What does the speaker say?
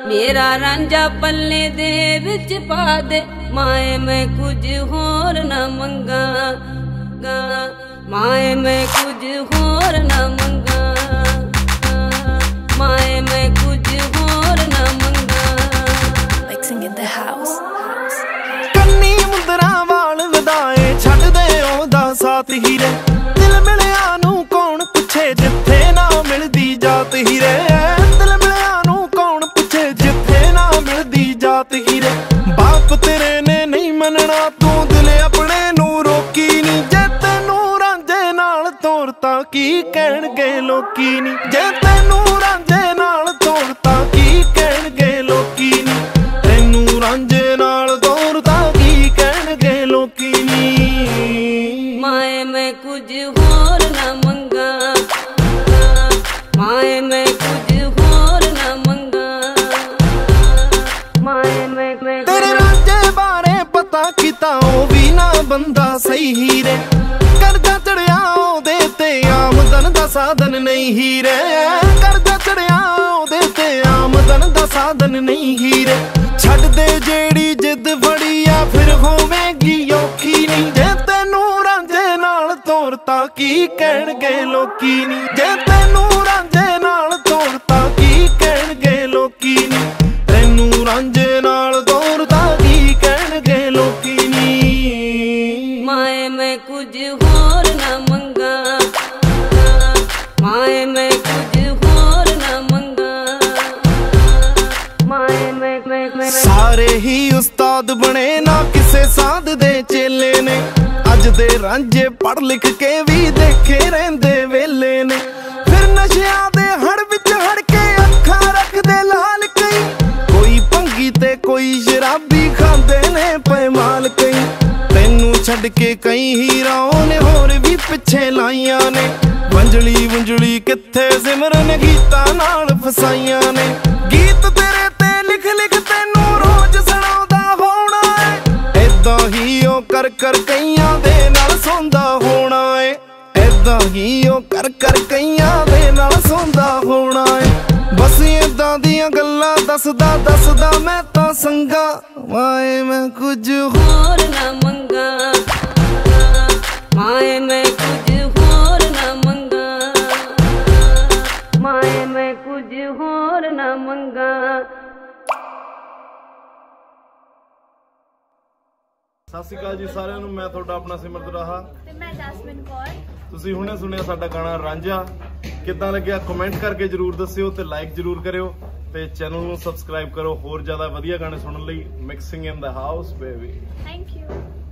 मेरा रांझा पल्ले दे विच पा दे, माए मैं कुछ होर न मंगा, माए मैं कुछ होर न मंगा, माए मैं कुछ होर न मंगा। Mixing in the house. ਕੰਨੀ ਮੁੰਦਰਾ ਵਾਲ ਵਧਾਏ ਛੱਡਦੇ ਉਹਦਾ ਸਾਥ ਹੀ ਰੇ, ਦਿਲ ਮਿਲਿਆ ਨੂੰ ਕੌਣ ਪੁੱਛੇ ਜਿੱਥੇ ਨਾ ਮਿਲਦੀ ਜਾਤ ਹੀ ਰੇ, ਦਿਲ ਮਿਲਿਆ ਨੂੰ ਕੌਣ ਪੁੱਛੇ ਜਿੱਥੇ ਨਾ ਮਿਲਦੀ ਜਾਤ ਹੀ ਰੇ। ਬਾਪ ਤੇਰੇ ਨੇ ਨਹੀਂ ਮੰਨਣਾ ਤੂੰ ਦਿਲ ਆਪਣੇ ਨੂੰ ਰੋਕੀ ਨੀ, ਜੇ ਤੈਨੂੰ ਰਾਂਝੇ ਨਾਲ ਤੋਰਤਾ ਕੀ ਕਹਿਣਗੇ ਲੋਕੀ ਨੀ, ਜੇ ਤੈਨੂੰ ਰਾਂਝੇ ਨਾਲ ਤੋਰਤਾ ਕੀ ਕਹਿਣਗੇ ਲੋਕੀ ਨੀ, ਤੈਨੂੰ ਰਾਂਝੇ ਨਾਲ ਤੋਰਤਾ ਕੀ ਕਹਿਣਗੇ ਲੋਕੀ ਨੀ। माए मैं कुछ होर न मंगा, माए मैं कुछ होर न मंगा, माए मैं तेरे रांझे बारे पता किता ओ भी ना बंदा सही ही रे, करजा चढ़िया ओदे ते आमदन दा साधन नहीं ही रे, करजा चढ़िया ओदे ते आमदन दा साधन नहीं ही रे। छड्ड दे जेड़ी जिद फड़ी आ फिर होवेगी औखी नी, जे तैनू रांझे नाल तोरता की कहणगे लोकी नी, जे तैनू रांझे नाल तोरता की कहणगे लोकी नी, तैनू रांझे नाल तोरता की कहणगे लोकी नी। माए मैं कुछ होर न मंगा, माए मैं कुछ होर न मंगा, माए मैं सारे ही उस्ताद बने ना किसे साध दे चेले ने, अज दे रांझे पढ़ लिख के भी देखे रहंदे वेले ने, फिर नशियां दे हड़ विच हड़ के अखां रखदे लाल कई, कोई भंगी ते कोई शराबी खांदे ने पैमाल कई, तैनू छड्ड के कई हीरां ने होर भी पिछे लाइयां ने, वंजली वंजली किथे सिमरन गीतां नाल फसाइयां ने, गीत तेरे ते लिख लिख तैनू रोज सुणाउंदा होना है, ऐदां ही ओ कर कर कईयां दे नाल सौंदा होना है, ऐदां ही ओ कर कर कईयां दे नाल सौंदा होना है। बस ऐदां दियां गल्लां दसदा दसदा मैं तां संगा, माए मैं कुछ होर न मंगा, माए मैं कुछ होर न मंगा, माए मैं कुछ होर न मंगा। ਸਤਿ ਸ਼੍ਰੀ ਅਕਾਲ ਜੀ ਸਾਰਿਆਂ ਨੂੰ, ਮੈਂ ਤੁਹਾਡਾ ਆਪਣਾ ਸਿਮਰਤ ਰਾਹਾ ਤੇ ਮੈਂ ਜਸਮਨ ਕੌਰ। ਤੁਸੀਂ ਹੁਣੇ ਸੁਣਿਆ ਸਾਡਾ ਗਾਣਾ ਰਾਂਝਾ, ਕਿੱਦਾਂ ਲੱਗਿਆ ਕਮੈਂਟ ਕਰਕੇ ਜਰੂਰ ਦੱਸਿਓ ਤੇ ਲਾਈਕ ਜਰੂਰ ਕਰਿਓ ਤੇ ਚੈਨਲ ਨੂੰ ਸਬਸਕ੍ਰਾਈਬ ਕਰੋ ਹੋਰ ਜ਼ਿਆਦਾ ਵਧੀਆ ਗਾਣੇ ਸੁਣਨ ਲਈ। Mixing in the house baby. Thank you.